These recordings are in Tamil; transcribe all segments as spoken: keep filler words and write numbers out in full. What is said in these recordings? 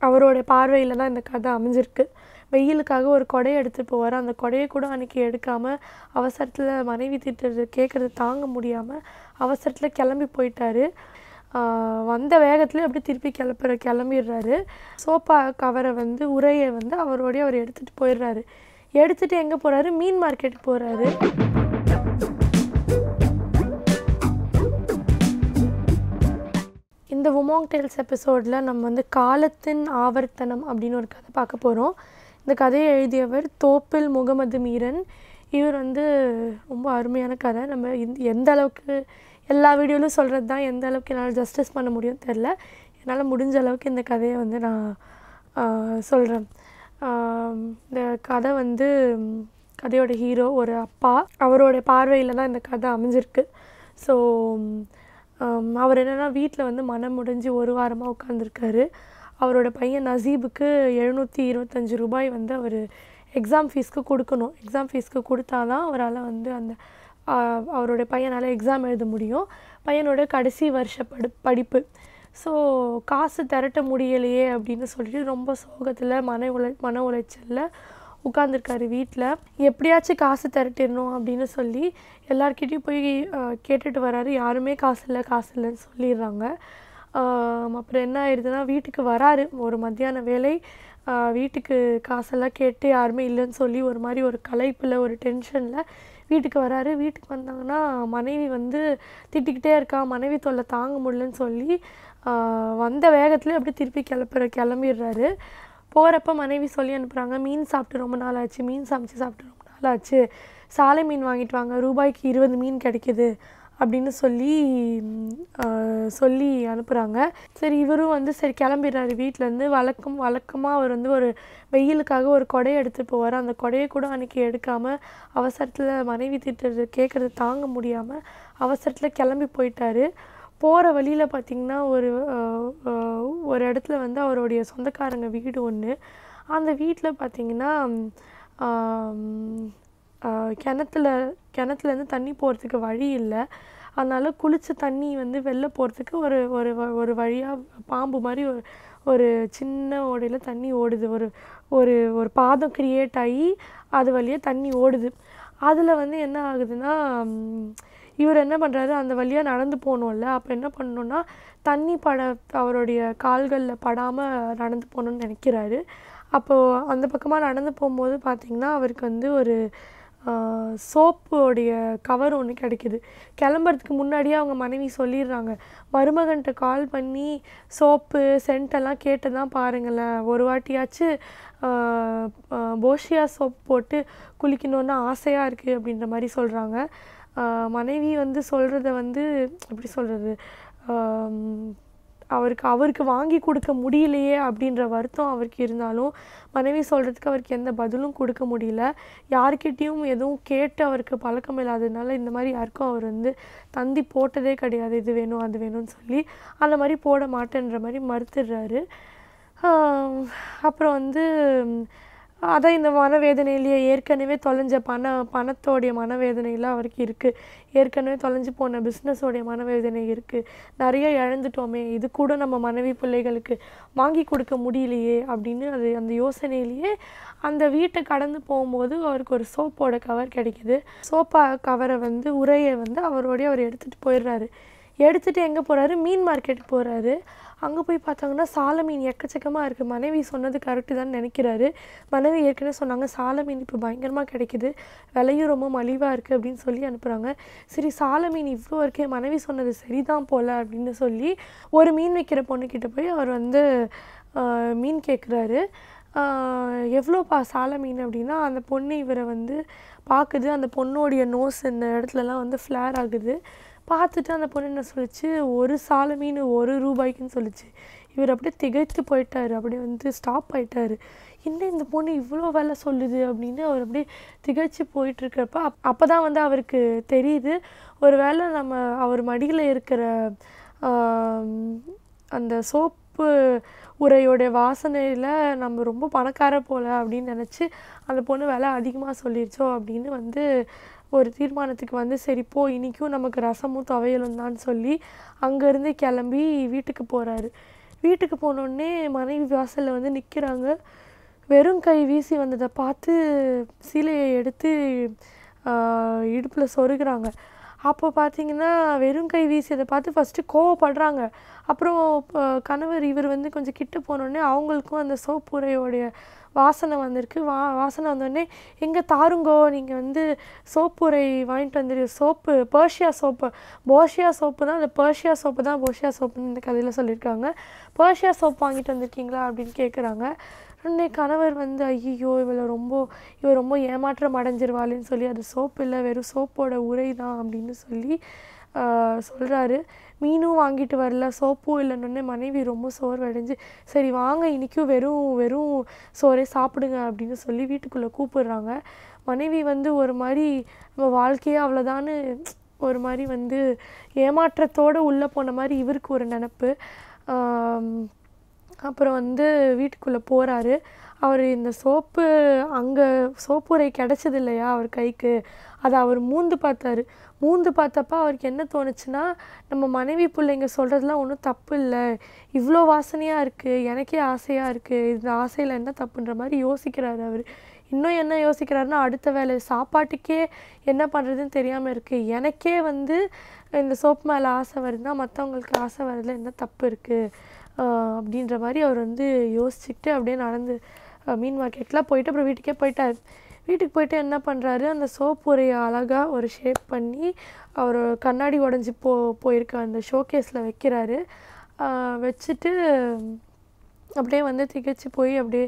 அவரோட பார்வையில் தான் இந்த கதை அமைஞ்சிருக்கு. வெயிலுக்காக ஒரு கொடையை எடுத்துகிட்டு போவார். அந்த கொடையை கூட அன்றைக்கி எடுக்காமல் அவசரத்தில் மனைவி திட்டுறது கேட்குறது தாங்க முடியாமல் அவசரத்தில் கிளம்பி போயிட்டார். வந்த வேகத்துலேயே அப்படி திருப்பி கிளப்புற கிளம்பிடுறாரு. சோப்பா கவரை வந்து உரையை வந்து அவரோடைய அவர் எடுத்துகிட்டு போயிடுறாரு. எடுத்துகிட்டு எங்கே போகிறாரு? மீன் மார்க்கெட்டுக்கு போகிறாரு. இந்த உமாங் டேல்ஸ் எபிசோடில் நம்ம வந்து காலத்தின் ஆவர்த்தனம் அப்படின்னு ஒரு கதை பார்க்க போகிறோம். இந்த கதையை எழுதியவர் தோப்பில் முகமது மீரன். இவர் வந்து ரொம்ப அருமையான கதை. நம்ம இந்த எந்த அளவுக்கு எல்லா வீடியோவிலும் சொல்கிறது தான், எந்த அளவுக்கு என்னால் ஜஸ்டிஸ் பண்ண முடியும் தெரில. என்னால் முடிஞ்ச அளவுக்கு இந்த கதையை வந்து நான் சொல்கிறேன். இந்த கதை வந்து கதையோட ஹீரோ ஒரு அப்பா. அவரோட பார்வையில் தான் இந்த கதை அமைஞ்சிருக்கு. ஸோ அவர் என்னென்னா வீட்டில் வந்து மனம் முடிஞ்சு ஒரு வாரமாக உட்காந்துருக்காரு. அவரோட பையன் நசீபுக்கு எழுநூற்றி இருபத்தஞ்சி ரூபாய் வந்து அவர் எக்ஸாம் ஃபீஸ்க்கு கொடுக்கணும். எக்ஸாம் ஃபீஸ்க்கு கொடுத்தா தான் அவரால் வந்து அந்த அவரோட பையனால் எக்ஸாம் எழுத முடியும். பையனோட கடைசி வருஷ படி படிப்பு ஸோ காசு திரட்ட முடியலையே அப்படின்னு சொல்லிட்டு ரொம்ப சோகத்தில் மன உளை மன உளைச்சலில் உட்காந்துருக்காரு வீட்டில். எப்படியாச்சும் காசு திரட்டிடணும் அப்படின்னு சொல்லி எல்லார்கிட்டையும் போய் கேட்டுட்டு வராரு. யாருமே காசு இல்லை காசு இல்லைன்னு சொல்லிடுறாங்க. அப்புறம் என்ன ஆயிடுதுன்னா வீட்டுக்கு வராரு ஒரு மத்தியான வேலை. வீட்டுக்கு காசெல்லாம் கேட்டு யாருமே இல்லைன்னு சொல்லி ஒரு மாதிரி ஒரு களைப்பில் ஒரு டென்ஷனில் வீட்டுக்கு வராரு. வீட்டுக்கு வந்தாங்கன்னா மனைவி வந்து திட்டிக்கிட்டே இருக்கா. மனைவி தொல்லை தாங்க முடியலன்னு சொல்லி வந்த வேகத்துலேயே அப்படி திருப்பி கிளப்புற கிளம்பிடுறாரு. போகிறப்ப மனைவி சொல்லி அனுப்புகிறாங்க, மீன் சாப்பிட்டு ரொம்ப நாள் ஆச்சு, மீன் சமைச்சு சாப்பிட்டு ரொம்ப நாள் ஆச்சு, சாலை மீன் வாங்கிட்டு வாங்க, ரூபாய்க்கு இருபது மீன் கிடைக்கிது அப்படின்னு சொல்லி சொல்லி அனுப்புகிறாங்க. சரி இவரும் வந்து சரி கிளம்பிடுறாரு வீட்டிலேருந்து. வழக்கம் வழக்கமாக அவர் வந்து ஒரு வெயிலுக்காக ஒரு கொடையை எடுத்துகிட்டு போவார். அந்த கொடையை கூட அன்றைக்கி எடுக்காமல் அவசரத்தில் மனைவி திட்டுறது கேட்குறது தாங்க முடியாமல் அவசரத்தில் கிளம்பி போயிட்டார். போகிற வழியில் பார்த்திங்கன்னா ஒரு ஒரு இடத்துல வந்து அவருடைய சொந்தக்காரங்க வீடு ஒன்று. அந்த வீட்டில் பார்த்திங்கன்னா கிணத்துல கிணத்துலேருந்து தண்ணி போகிறதுக்கு வழி இல்லை. அதனால் குளித்த தண்ணி வந்து வெளில போகிறதுக்கு ஒரு ஒரு ஒரு வழியாக பாம்பு மாதிரி ஒரு ஒரு சின்ன ஓடையில் தண்ணி ஓடுது. ஒரு ஒரு ஒரு பாதம் க்ரியேட் ஆகி அது வழியாக தண்ணி ஓடுது. அதில் வந்து என்ன ஆகுதுன்னா இவர் என்ன பண்ணுறாரு, அந்த வழியாக நடந்து போகணும்ல. அப்போ என்ன பண்ணணுன்னா தண்ணி பட அவருடைய கால்களில் படாமல் நடந்து போகணுன்னு நினைக்கிறாரு. அப்போது அந்த பக்கமாக நடந்து போகும்போது பார்த்திங்கன்னா அவருக்கு வந்து ஒரு சோப்போடைய கவர் ஒன்று கிடைக்கிது. கிளம்புறதுக்கு முன்னாடியே அவங்க மனைவி சொல்லிடுறாங்க, மருமகன்கிட்ட கால் பண்ணி சோப்பு சென்ட்டெல்லாம் கேட்டு தான் பாருங்களேன், ஒரு வாட்டியாச்சு போஷியா சோப் போட்டு குளிக்கணுன்னு ஆசையாக இருக்குது அப்படின்ற மாதிரி சொல்கிறாங்க. மனைவி வந்து சொல்கிறத வந்து எப்படி சொல்கிறது, அவருக்கு அவருக்கு வாங்கி கொடுக்க முடியலையே அப்படின்ற வருத்தம் அவருக்கு இருந்தாலும் மனைவி சொல்கிறதுக்கு அவருக்கு எந்த பதிலும் கொடுக்க முடியல. யார்கிட்டையும் எதுவும் கேட்டு அவருக்கு பழக்கம் இல்லாததுனால இந்த மாதிரி யாருக்கும் அவர் வந்து தந்தி போட்டதே கிடையாது. இது வேணும் அது வேணும்னு சொல்லி அந்த மாதிரி போட மாட்டேன்ற மாதிரி மறுத்துடுறாரு. அப்புறம் வந்து அதான் இந்த மனவேதனையிலேயே ஏற்கனவே தொலைஞ்ச பண பணத்தோடைய மனவேதனையில் அவருக்கு இருக்குது. ஏற்கனவே தொலைஞ்சு போன பிஸ்னஸோடைய மனவேதனை இருக்குது. நிறைய இழந்துட்டோமே, இது கூட நம்ம மனைவி பிள்ளைகளுக்கு வாங்கி கொடுக்க முடியலையே அப்படின்னு அது அந்த யோசனையிலேயே அந்த வீட்டை கடந்து போகும்போது அவருக்கு ஒரு சோப்போட கவர் கிடைக்கிது. சோப்பா கவரை வந்து உரையை வந்து அவரோடைய அவர் எடுத்துகிட்டு போயிடுறாரு. எடுத்துகிட்டு எங்கே போகிறாரு? மீன் மார்க்கெட்டுக்கு போகிறாரு. அங்கே போய் பார்த்தாங்கன்னா சாலை மீன் எக்கச்சக்கமாக இருக்குது. மனைவி சொன்னது கரெக்டு தான் நினைக்கிறாரு. மனைவி ஏற்கனவே சொன்னாங்க சாலை மீன் இப்போ பயங்கரமாக கிடைக்கிது, விலையும் ரொம்ப மலிவாக இருக்குது அப்படின்னு சொல்லி அனுப்புகிறாங்க. சரி சாலை மீன் இவ்வளோ இருக்கே, மனைவி சொன்னது சரிதான் போல் அப்படின்னு சொல்லி ஒரு மீன் விற்கிற பொண்ணுக்கிட்ட போய் அவர் வந்து மீன் கேட்குறாரு. எவ்வளோப்பா சாலை மீன் அப்படின்னா அந்த பொண்ணு இவரை வந்து பார்க்குது. அந்த பொண்ணோடைய நோஸ் இந்த இடத்துலலாம் வந்து ஃப்ளேர் ஆகுது. பார்த்துட்டு அந்த பொண்ணு என்ன சொல்லிச்சு, ஒரு சாலை மீன் ஒரு ரூபாய்க்குன்னு சொல்லிச்சு. இவர் அப்படியே திகைத்து போயிட்டார். அப்படியே வந்து ஸ்டாப் ஆகிட்டார். என்ன இந்த பொண்ணு இவ்வளோ வேலை சொல்லுது அப்படின்னு அவர் அப்படியே திகைச்சு போயிட்டுருக்கிறப்ப அப் அப்போ தான் வந்து அவருக்கு தெரியுது, ஒரு வேளை நம்ம அவர் மடியில் இருக்கிற அந்த சோப்பு உரையோடைய வாசனையில் நம்ம ரொம்ப பணக்கார போல் அப்படின்னு நினச்சி அந்த பொண்ணு விலை அதிகமாக சொல்லிடுச்சோ அப்படின்னு வந்து ஒரு தீர்மானத்துக்கு வந்து சரி போ இன்றைக்கும் நமக்கு ரசமும் துவையலும் தான் சொல்லி அங்கேருந்து கிளம்பி வீட்டுக்கு போகிறாரு. வீட்டுக்கு போனோடனே மனைவி வாசலில் வந்து நிற்கிறாங்க. வெறும் கை வீசி வந்ததை பார்த்து சீலையை எடுத்து இடுப்பில் சொருகிறாங்க. அப்போ பார்த்தீங்கன்னா வெறும் கை வீசியதை பார்த்து ஃபஸ்ட்டு கோவப்படுறாங்க. அப்புறம் கணவர் இவர் வந்து கொஞ்சம் கிட்ட போனோடனே அவங்களுக்கும் அந்த சோப்புரையோடைய வாசனை வந்திருக்கு. வா வாசனை வந்தோடனே எங்கே தாருங்கோ, நீங்கள் வந்து சோப்புரை வாங்கிட்டு வந்துரு, சோப்பு பர்ஷியா சோப்பு, போஷியா சோப்பு தான், அந்த பர்ஷியா சோப்பு தான் போஷியா சோப்புன்னு இந்த கதையில் சொல்லியிருக்காங்க. பர்ஷியா சோப்பு வாங்கிட்டு வந்திருக்கீங்களா அப்படின்னு கேட்குறாங்க. உடனே கணவர் வந்து ஐயோ இவளை ரொம்ப இவள் ரொம்ப ஏமாற்றம் அடைஞ்சிருவாள்னு சொல்லி அது சோப்பு இல்லை, வெறும் சோப்போட உரை தான் அப்படின்னு சொல்லி சொல்கிறாரு. மீனும் வாங்கிட்டு வரல, சோப்பும் இல்லைன்னொன்னே மனைவி ரொம்ப சோர்வடைஞ்சு சரி வாங்க இன்றைக்கும் வெறும் வெறும் சோறே சாப்பிடுங்க அப்படின்னு சொல்லி வீட்டுக்குள்ளே கூப்பிடுறாங்க. மனைவி வந்து ஒரு மாதிரி நம்ம வாழ்க்கையே அவ்வளோதான்னு ஒரு மாதிரி வந்து ஏமாற்றத்தோடு உள்ளே போன மாதிரி இவருக்கு ஒரு நினப்பு. அப்புறம் வந்து வீட்டுக்குள்ளே போகிறாரு. அவர் இந்த சோப்பு அங்கே சோப்புரை கிடச்சது இல்லையா அவர் கைக்கு, அதை அவர் மூந்து பார்த்தாரு. மூந்து பார்த்தப்ப அவருக்கு என்ன தோணுச்சுன்னா, நம்ம மனைவி பிள்ளைங்க சொல்கிறதுலாம் ஒன்றும் தப்பு இல்லை, இவ்வளோ வாசனையாக இருக்குது, எனக்கே ஆசையாக இருக்குது, இந்த ஆசையில் என்ன தப்புன்ற மாதிரி யோசிக்கிறாரு அவர். இன்னும் என்ன யோசிக்கிறாருன்னா, அடுத்த வேலை சாப்பாட்டுக்கே என்ன பண்ணுறதுன்னு தெரியாமல் இருக்குது, எனக்கே வந்து இந்த சோப்பு மேலே ஆசை வருதுன்னா மற்றவங்களுக்கு ஆசை வரதில் என்ன தப்பு இருக்குது அப்படின்ற மாதிரி அவர் வந்து யோசிச்சுக்கிட்டு அப்படியே நடந்து மீன் மார்க்கெட்லாம் போயிட்டு அப்புறம் வீட்டுக்கே போயிட்டார். வீட்டுக்கு போயிட்டு என்ன பண்ணுறாரு, அந்த சோப்பு உரையை அழகாக ஒரு ஷேப் பண்ணி அவர் கண்ணாடி உடஞ்சி போ போயிருக்க அந்த ஷோகேஸில் வைக்கிறாரு. வச்சுட்டு அப்படியே வந்து திகச்சு போய் அப்படியே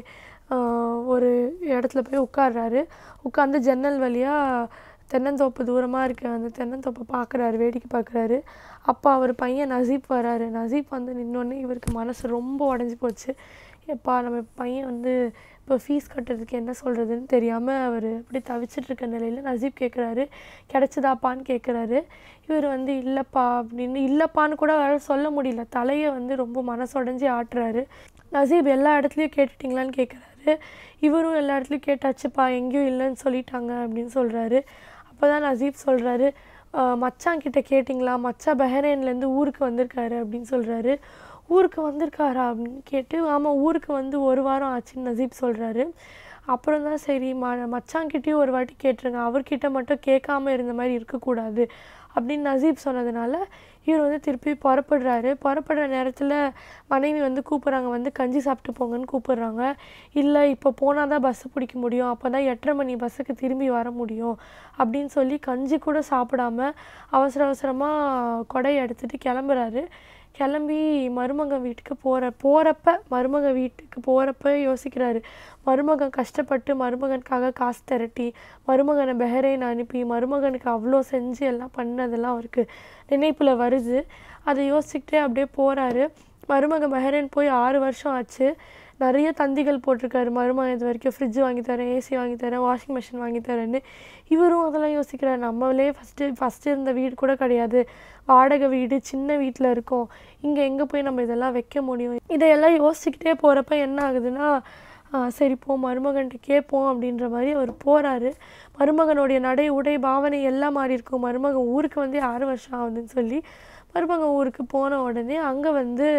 ஒரு இடத்துல போய் உட்கார்றாரு. உட்காந்து ஜன்னல் வழியாக தென்னந்தோப்பு தூரமாக இருக்க அந்த தென்னந்தோப்பை பார்க்குறாரு, வேடிக்கை பார்க்குறாரு. அப்போ அவர் பையன் நசீப் வராரு. நசீப் வந்து நின்னோடனே இவருக்கு மனசு ரொம்ப உடஞ்சி போச்சு. எப்பா நம்ம பையன் வந்து இப்போ ஃபீஸ் கட்டுறதுக்கு என்ன சொல்கிறதுன்னு தெரியாமல் அவர் அப்படி தவிச்சிட்ருக்க நிலையில் நசீப் கேட்குறாரு, கிடச்சிதாப்பான்னு கேட்குறாரு. இவர் வந்து இல்லைப்பா அப்படின்னு இல்லைப்பான்னு கூட அவரால் சொல்ல முடியல, தலையை வந்து ரொம்ப மனசுடைஞ்சி ஆட்டுறாரு. நசீப் எல்லா இடத்துலையும் கேட்டுட்டிங்களான்னு கேட்குறாரு. இவரும் எல்லா இடத்துலையும் கேட்டாச்சுப்பா, எங்கேயும் இல்லைன்னு சொல்லிட்டாங்க அப்படின்னு சொல்கிறாரு. அப்போ தான் நசீப் சொல்கிறாரு, மச்சான்கிட்ட கேட்டிங்களா, மச்சான் பஹ்ரைன்லேருந்து ஊருக்கு வந்திருக்காரு அப்படின்னு சொல்கிறாரு. ஊருக்கு வந்திருக்காரா அப்படின்னு கேட்டு ஆமாம் ஊருக்கு வந்து ஒரு வாரம் ஆச்சுன்னு நசீப் சொல்கிறாரு. அப்புறம் தான் சரி ம மச்சான்கிட்டையும் ஒரு வாட்டி கேட்டுருங்க, அவர்கிட்ட மட்டும் கேட்காம இருந்த மாதிரி இருக்கக்கூடாது அப்படின்னு நசீப் சொன்னதுனால இவர் வந்து திருப்பி புறப்படுறாரு. புறப்படுற நேரத்தில் மனைவி வந்து கூப்பிட்றாங்க, வந்து கஞ்சி சாப்பிட்டு போங்கன்னு கூப்பிட்றாங்க. இல்லை இப்போ போனால் தான் பஸ்ஸு பிடிக்க முடியும், அப்போ தான் எட்டரை மணி பஸ்ஸுக்கு திரும்பி வர முடியும் அப்படின்னு சொல்லி கஞ்சி கூட சாப்பிடாம அவசர அவசரமாக கொடையை எடுத்துகிட்டு கிளம்புறாரு. கிளம்பி மருமகன் வீட்டுக்கு போகிற போகிறப்ப மருமகன் வீட்டுக்கு போகிறப்ப யோசிக்கிறாரு, மருமகன் கஷ்டப்பட்டு மருமகனுக்காக காசு திரட்டி மருமகனை பஹ்ரைன் அனுப்பி மருமகனுக்கு அவ்வளோ செஞ்சு எல்லாம் பண்ணதெல்லாம் அவருக்கு நினைப்பில் வருது. அதை யோசிச்சுக்கிட்டே அப்படியே போகிறாரு. மருமகன் பஹ்ரைன் போய் ஆறு வருஷம் ஆச்சு. நிறைய தந்திகள் போட்டிருக்காரு மருமகன் இது வரைக்கும், ஃப்ரிட்ஜ் வாங்கித்தரேன், ஏசி வாங்கித்தரேன், வாஷிங் மிஷின் வாங்கித்தரேன்னு. இவரும் அதெல்லாம் யோசிக்கிறார், நம்மளே ஃபஸ்ட்டு ஃபஸ்ட்டு இருந்த வீடு கூட கிடையாது, வாடகை வீடு, சின்ன வீட்டில் இருக்கோம், இங்கே எங்கே போய் நம்ம இதெல்லாம் வைக்க முடியும். இதையெல்லாம் யோசிச்சுக்கிட்டே போகிறப்ப என்ன ஆகுதுன்னா, சரி போ மருமகன்ட்டு கேட்போம் அப்படின்ற மாதிரி அவர் போகிறாரு. மருமகனுடைய நடை உடை பாவனை எல்லாம் மாறி இருக்கும். மருமகன் ஊருக்கு வந்து ஆறு வருஷம் ஆகுதுன்னு சொல்லி மருமகன் ஊருக்கு போன உடனே அங்கே வந்து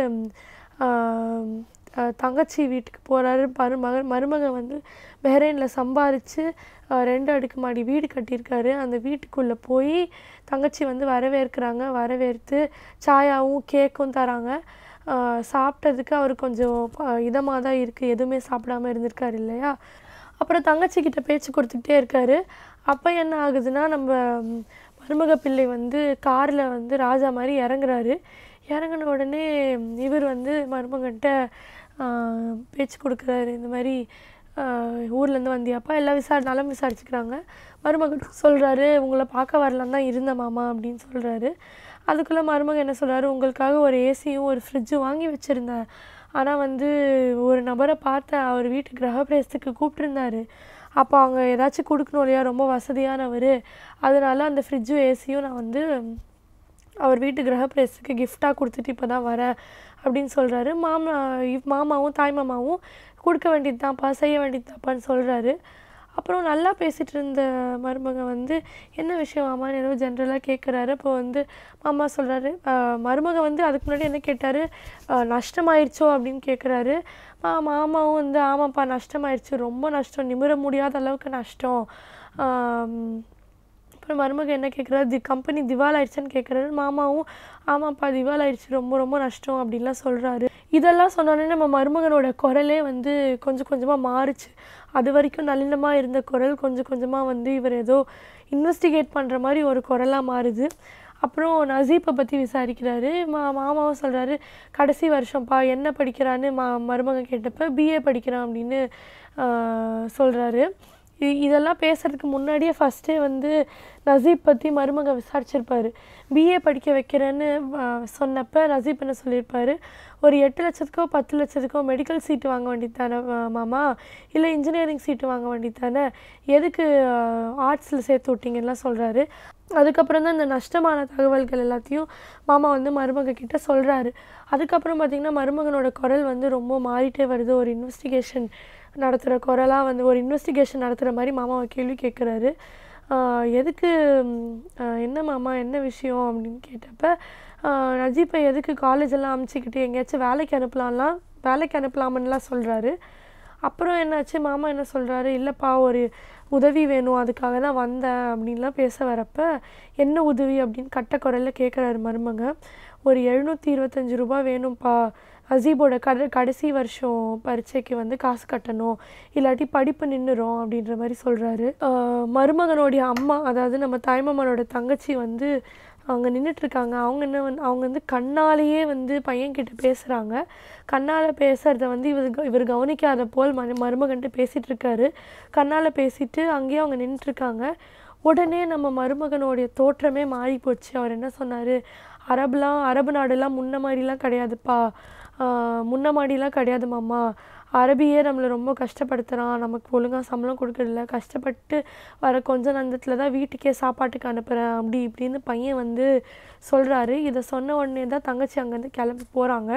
தங்கச்சி வீட்டுக்கு போகிறாரு. மருமகன் மருமகன் வந்து பஹ்ரைனில் சம்பாரித்து ரெண்டு அடுக்கு மாடி வீடு கட்டியிருக்காரு. அந்த வீட்டுக்குள்ளே போய் தங்கச்சி வந்து வரவேற்கிறாங்க. வரவேற்று சாயாவும் கேக்கும் தராங்க. சாப்பிட்டதுக்கு அவர் கொஞ்சம் இதமாக தான் இருக்குது, எதுவுமே சாப்பிடாமல் இருந்திருக்காரு இல்லையா. அப்புறம் தங்கச்சிக்கிட்ட பேச்சு கொடுத்துக்கிட்டே இருக்கார். அப்போ என்ன ஆகுதுன்னா, நம்ம மருமக பிள்ளை வந்து காரில் வந்து ராஜா மாதிரி இறங்குறாரு. இறங்கின உடனே இவர் வந்து மருமகன்கிட்ட பேச்சு கொடுக்குறாரு, இந்த மாதிரி ஊர்லேருந்து வந்தியாப்பா, எல்லாம் விசாரி நலம் விசாரிச்சுக்கிறாங்க. மருமகன் சொல்கிறாரு, உங்களை பார்க்க வரலாம் தான் இருந்த மாமா அப்படின்னு சொல்கிறாரு. அதுக்குள்ளே மருமகன் என்ன சொல்கிறாரு, உங்களுக்காக ஒரு ஏசியும் ஒரு ஃப்ரிட்ஜும் வாங்கி வச்சுருந்தேன், ஆனால் வந்து ஒரு நபரை பார்த்தேன், அவர் வீட்டு கிரகப்பிரவேசத்துக்கு கூப்பிட்டுருந்தாரு, அப்போ அவங்க ஏதாச்சும் கொடுக்கணும் இல்லையா, ரொம்ப வசதியானவர், அதனால அந்த ஃப்ரிட்ஜும் ஏசியும் நான் வந்து அவர் வீட்டு கிரகப்பிரவேசத்துக்கு கிஃப்டாக கொடுத்துட்டு இப்போ தான் வரேன் அப்படின்னு சொல்கிறாரு. மாமா மாமாவும் தாய் மாமாவும் கொடுக்க வேண்டியது தான்ப்பா, செய்ய வேண்டியது தான்ப்பான்னு சொல்கிறாரு. அப்புறம் நல்லா பேசிகிட்டு இருந்த மருமகன் வந்து என்ன விஷயம் மாமான்னு ஏதோ ஜென்ரலாக கேட்குறாரு. அப்போ வந்து மாமா சொல்கிறாரு, மருமகன் வந்து அதுக்கு முன்னாடி என்ன கேட்டார், நஷ்டமாயிடுச்சோ அப்படின்னு கேட்குறாரு. மா மாமாவும் வந்து ஆமாப்பா நஷ்டமாயிடுச்சு, ரொம்ப நஷ்டம், நிமிர முடியாத அளவுக்கு நஷ்டம். அப்புறம் மருமகன் என்ன கேட்குறாரு, தி கம்பெனி திவாலாயிடுச்சான்னு கேட்குறாரு. மாமாவும் ஆமாப்பா திவாலாயிடுச்சு, ரொம்ப ரொம்ப நஷ்டம் அப்படின்லாம் சொல்கிறாரு. இதெல்லாம் சொன்னோன்னே நம்ம மருமகனோட குரலே வந்து கொஞ்சம் கொஞ்சமாக மாறுச்சு. அது வரைக்கும் நளினமாக இருந்த குரல் கொஞ்சம் கொஞ்சமாக வந்து இவர் ஏதோ இன்வெஸ்டிகேட் பண்ணுற மாதிரி ஒரு குரலாக மாறுது. அப்புறம் நசீப்பை பற்றி விசாரிக்கிறாரு. மா மாமாவும் சொல்கிறாரு, கடைசி வருஷம்ப்பா, என்ன படிக்கிறான்னு மா மருமகன் கேட்டப்போ பிஏ படிக்கிறான் அப்படின்னு சொல்கிறாரு. இ இதெல்லாம் பேசுகிறதுக்கு முன்னாடியே ஃபஸ்ட்டே வந்து நசீப் பற்றி மருமகன் விசாரிச்சிருப்பார். பிஏ படிக்க வைக்கிறேன்னு சொன்னப்போ நசீப் என்ன சொல்லியிருப்பார், ஒரு எட்டு லட்சத்துக்கோ பத்து லட்சத்துக்கோ மெடிக்கல் சீட்டு வாங்க வேண்டியது தானே மாமா, இல்லை இன்ஜினியரிங் சீட்டு வாங்க வேண்டியது தானே, எதுக்கு ஆர்ட்ஸில் சேர்த்து விட்டிங்கலாம் சொல்கிறாரு. அதுக்கப்புறம் தான் இந்த நஷ்டமான தகவல்கள் எல்லாத்தையும் மாமா வந்து மருமகன் கிட்ட சொல்கிறாரு. அதுக்கப்புறம் பார்த்திங்கன்னா மருமகனோட குரல் வந்து ரொம்ப மாறிட்டே வருது. ஒரு இன்வெஸ்டிகேஷன் நடத்துகிற குரலாக வந்து ஒரு இன்வெஸ்டிகேஷன் நடத்துகிற மாதிரி மாமாவை கேள்வி கேட்குறாரு. எதுக்கு, என்ன மாமா என்ன விஷயம் அப்படின்னு கேட்டப்ப, நஜீப்பை எதுக்கு காலேஜெல்லாம் அமுச்சிக்கிட்டு எங்கேயாச்சும் வேலைக்கு அனுப்பலாம்லாம் வேலைக்கு அனுப்பலாமன்னுலாம் சொல்கிறாரு. அப்புறம் என்னாச்சு, மாமா என்ன சொல்கிறாரு, இல்லைப்பா ஒரு உதவி வேணும், அதுக்காக தான் வந்தேன் அப்படின்லாம் பேச வரப்போ, என்ன உதவி அப்படின்னு கட்ட குரலில் கேட்குறாரு மருமங்க. ஒரு எழுநூற்றி இருபத்தஞ்சி ரூபா வேணும்ப்பா, அசீபோட கட கடைசி வருஷம் பரீட்சைக்கு வந்து காசு கட்டணும், இல்லாட்டி படிப்பு நின்றுரும் அப்படின்ற மாதிரி சொல்கிறாரு. மருமகனுடைய அம்மா, அதாவது நம்ம தாய்மாமனோட தங்கச்சி வந்து அங்கே நின்றுட்டுருக்காங்க. அவங்க என்ன வந்து அவங்க வந்து கண்ணாலேயே வந்து பையன்கிட்ட பேசுகிறாங்க. கண்ணால் பேசுகிறத வந்து இவர் இவர் கவனிக்காத போல் மரு மருமகன்ட்டு பேசிகிட்டு இருக்காரு. கண்ணால் பேசிட்டு அங்கேயே அவங்க நின்றுட்டுருக்காங்க. உடனே நம்ம மருமகனுடைய தோற்றமே மாறி போச்சு. அவர் என்ன சொன்னார், அரபுலாம் அரபு நாடுலாம் முன்ன மாதிரிலாம் கிடையாதுப்பா, முன்ன மாதிரிலாம் கிடையாது மாமா, அரபியே நம்மளை ரொம்ப கஷ்டப்படுத்துகிறான், நமக்கு ஒழுங்காக சம்பளம் கொடுக்கறதில்ல, கஷ்டப்பட்டு வர கொஞ்ச நேரத்தில் தான் வீட்டுக்கே சாப்பாட்டுக்கு அனுப்புகிறேன் அப்படி இப்படின்னு பையன் வந்து சொல்கிறாரு. இதை சொன்ன உடனே தான் தங்கச்சி அங்கேருந்து கிளம்பி போகிறாங்க.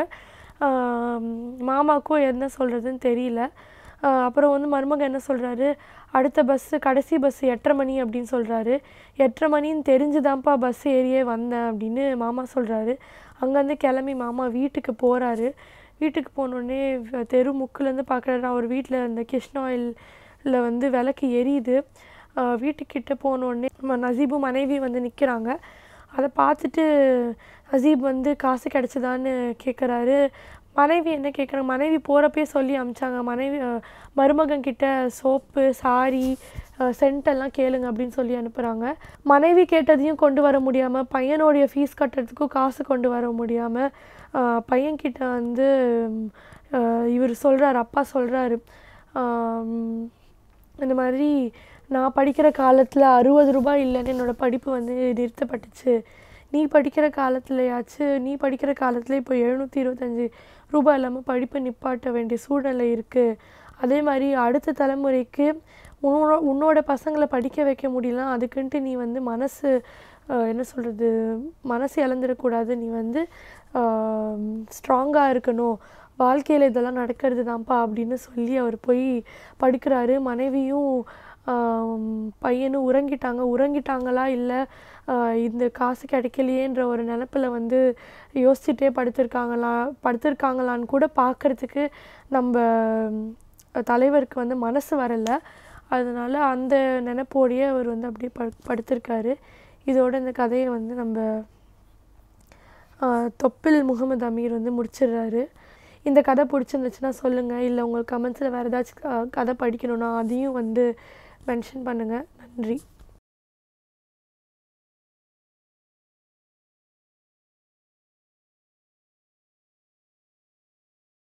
மாமாவுக்கும் என்ன சொல்கிறதுன்னு தெரியல. அப்புறம் வந்து மருமகன் என்ன சொல்கிறாரு, அடுத்த பஸ்ஸு கடைசி பஸ்ஸு எட்டரை மணி அப்படின்னு சொல்கிறாரு. எட்டரை மணின்னு தெரிஞ்சுதான்ப்பா பஸ் ஏறியே வந்தேன் அப்படின்னு மாமா சொல்கிறாரு. அங்கேருந்து கிளம்பி மாமா வீட்டுக்கு போகிறாரு. வீட்டுக்கு போனோடனே தெரு முக்குலேருந்து பார்க்குறாரு, அவர் வீட்டில் அந்த கிருஷ்ண ஆயிலில் வந்து விளக்கு எரியுது. வீட்டுக்கிட்ட போனோடனே நசீபு மனைவி வந்து நிற்கிறாங்க. அதை பார்த்துட்டு நசீப் வந்து காசு கிடச்சிதான்னு கேட்குறாரு. மனைவி என்ன கேட்குறாங்க, மனைவி போகிறப்பே சொல்லி அமிச்சாங்க, மனைவி மருமகன் கிட்ட சோப்பு சாரி சென்ட்டெல்லாம் கேளுங்க அப்படின்னு சொல்லி அனுப்புகிறாங்க. மனைவி கேட்டதையும் கொண்டு வர முடியாமல், பையனுடைய ஃபீஸ் கட்டுறதுக்கும் காசு கொண்டு வர முடியாமல் பையன்கிட்ட வந்து இவர் சொல்கிறார், அப்பா சொல்கிறாரு, இந்த மாதிரி நான் படிக்கிற காலத்தில் அறுபது ரூபாய் இல்லைன்னு என்னோடய படிப்பு வந்து நிறுத்தப்பட்டுச்சு, நீ படிக்கிற காலத்துலையாச்சு நீ படிக்கிற காலத்தில் இப்போ எழுநூற்றி இருபத்தஞ்சி ரூபாய் இல்லாமல் படிப்பை நிப்பாட்ட வேண்டிய சூழ்நிலை இருக்குது. அதே மாதிரி அடுத்த தலைமுறைக்கு உன்னோட உன்னோட பசங்களை படிக்க வைக்க முடியல, அதுக்குன்ட்டு நீ வந்து மனசு என்ன சொல்கிறது மனசு இழந்துடக்கூடாது, நீ வந்து ஸ்ட்ராங்காக இருக்கணும், வாழ்க்கையில் இதெல்லாம் நடக்கிறது தான்ப்பா அப்படின்னு சொல்லி அவர் போய் படுக்கிறாரு. மனைவியும் பையனும் உறங்கிட்டாங்க. உறங்கிட்டாங்களா இல்லை இந்த காசு கிடைக்கலையேன்ற ஒரு நினப்பில் வந்து யோசிச்சுட்டே படுத்திருக்காங்களா படுத்திருக்காங்களான்னு கூட பார்க்குறதுக்கு நம்ம தலைவருக்கு வந்து மனசு வரலை. அதனால் அந்த நினைப்போடையே அவர் வந்து அப்படியே படு படுத்திருக்காரு. இதோட இந்த கதையை வந்து நம்ம தொப்பில் முகமது அமீர் வந்து முடிச்சிடுறாரு. இந்த கதை பிடிச்சிருந்துச்சுன்னா சொல்லுங்கள், இல்லை உங்களுக்கு கமெண்ட்ஸில் வேறு ஏதாச்சும் கதை படிக்கணுன்னா அதையும் வந்து மென்ஷன் பண்ணுங்கள். நன்றி.